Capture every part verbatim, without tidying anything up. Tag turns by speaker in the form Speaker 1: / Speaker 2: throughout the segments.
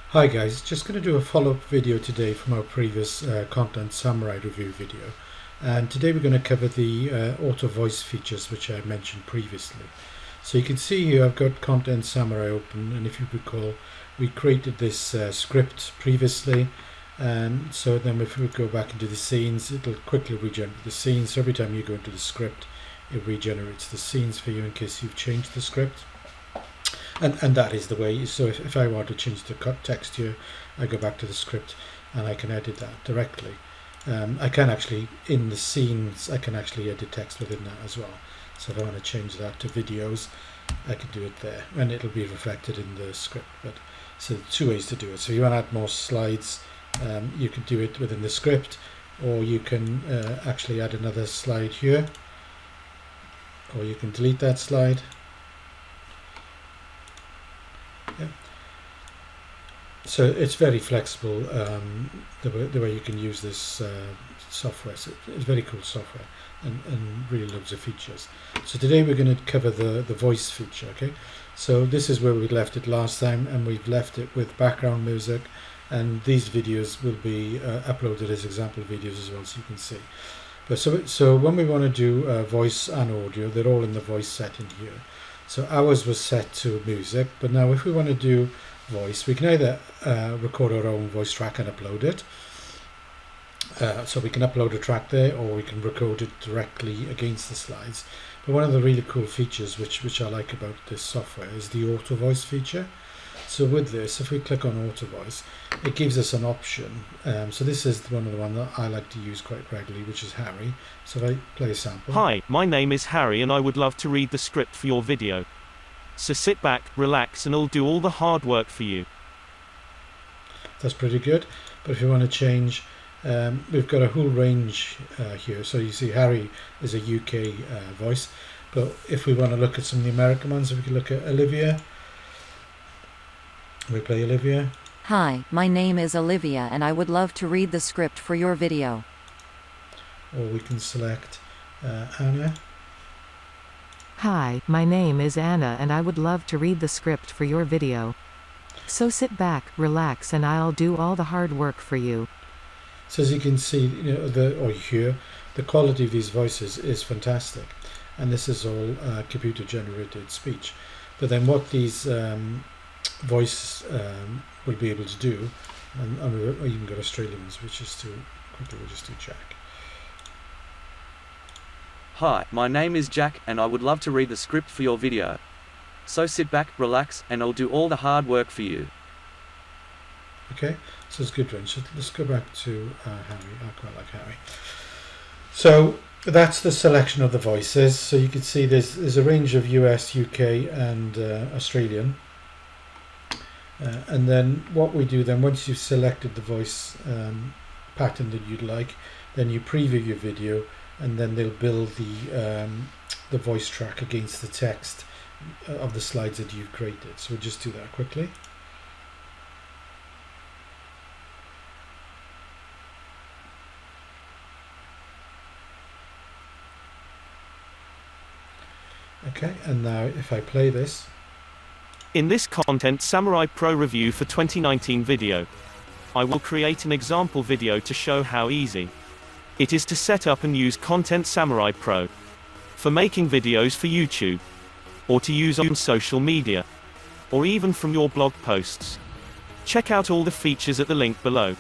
Speaker 1: Hi guys, just going to do a follow-up video today from our previous uh, Content Samurai review video, and today we're going to cover the uh, auto voice features which I mentioned previously. So you can see here I've got Content Samurai open, and if you recall we created this uh, script previously, and so then if we go back into the scenes it'll quickly regenerate the scenes. So every time you go into the script it regenerates the scenes for you in case you've changed the script. And, and that is the way. So if, if I want to change the cut text here, I go back to the script and I can edit that directly. Um, I can actually, in the scenes, I can actually edit text within that as well. So if I want to change that to videos, I can do it there and it'll be reflected in the script. But so two ways to do it. So if you want to add more slides, um, you can do it within the script, or you can uh, actually add another slide here, or you can delete that slide. Yeah. So it's very flexible, um, the, way, the way you can use this uh, software. So it's very cool software and, and really loads of features. So today we're going to cover the, the voice feature. Okay, so this is where we left it last time, and we've left it with background music, and these videos will be uh, uploaded as example videos as well, so you can see. But so, so when we want to do uh, voice and audio, they're all in the voice setting here. So ours was set to music, but now if we want to do voice, we can either uh, record our own voice track and upload it. Uh, so we can upload a track there, or we can record it directly against the slides. But one of the really cool features which, which I like about this software is the auto voice feature. So with this, if we click on auto voice, it gives us an option. Um, so this is one of the ones that I like to use quite regularly, which is Harry. So if I play a sample.
Speaker 2: Hi, my name is Harry and I would love to read the script for your video. So sit back, relax, and I'll do all the hard work for you.
Speaker 1: That's pretty good. But if you want to change, um, we've got a whole range uh, here. So you see Harry is a U K uh, voice. But if we want to look at some of the American ones, if we can look at Olivia. We play Olivia.
Speaker 3: Hi, my name is Olivia and I would love to read the script for your video.
Speaker 1: Or we can select uh, Anna.
Speaker 4: Hi, my name is Anna and I would love to read the script for your video. So sit back, relax, and I'll do all the hard work for you.
Speaker 1: So as you can see, you know, the, or hear, the quality of these voices is fantastic. And this is all uh, computer generated speech. But then what these um, voice um, will be able to do, and, and we even got Australian ones, which is to quickly we'll just do Jack.
Speaker 5: Hi, my name is Jack and I would love to read the script for your video. So sit back, relax, and I'll do all the hard work for you.
Speaker 1: Okay, so it's a good range. So let's go back to uh, Harry. I quite like Harry. So that's the selection of the voices. So you can see there's, there's a range of U S, U K and uh, Australian. Uh, and then what we do then, once you've selected the voice um, pattern that you'd like, then you preview your video, and then they'll build the um, the voice track against the text of the slides that you've created. So we'll just do that quickly. Okay, and now if I play this.
Speaker 2: In this Content Samurai Pro review for twenty nineteen video, I will create an example video to show how easy it is to set up and use Content Samurai Pro for making videos for YouTube, or to use on social media, or even from your blog posts. Check out all the features at the link below.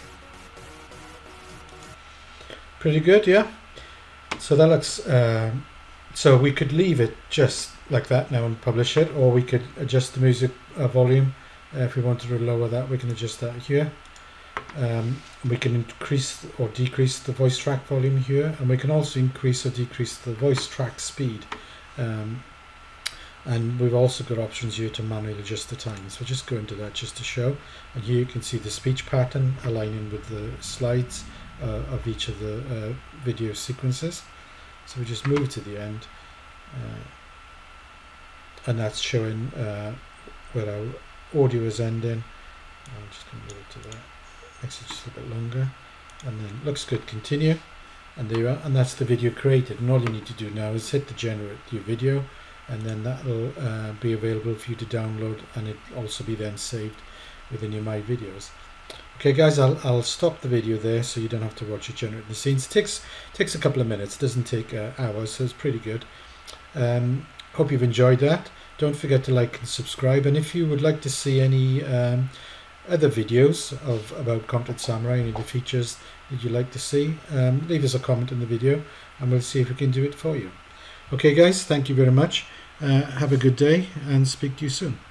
Speaker 1: Pretty good, yeah? So that looks, uh, so we could leave it just like that now and publish it, or we could adjust the music uh, volume. Uh, if we wanted to lower that, we can adjust that here. Um, we can increase or decrease the voice track volume here, and we can also increase or decrease the voice track speed. Um, and we've also got options here to manually adjust the time. So just go into that just to show. And here you can see the speech pattern aligning with the slides uh, of each of the uh, video sequences. So we just move to the end. Uh, and that's showing uh, where our audio is ending. I'm just going to move it to that. Makes it just a bit longer, and then looks good. Continue, and there you are. And that's the video created. And all you need to do now is hit the generate your video, and then that will uh, be available for you to download, and it also be then saved within your My Videos. Okay guys, I'll, I'll stop the video there so you don't have to watch it generate the scenes. It takes, takes a couple of minutes, doesn't take uh, hours, so it's pretty good. Um, hope you've enjoyed that. Don't forget to like and subscribe, and if you would like to see any um, other videos of about Content Samurai, any of the features that you'd like to see, um, leave us a comment in the video and we'll see if we can do it for you. Okay guys, thank you very much. Uh, have a good day and speak to you soon.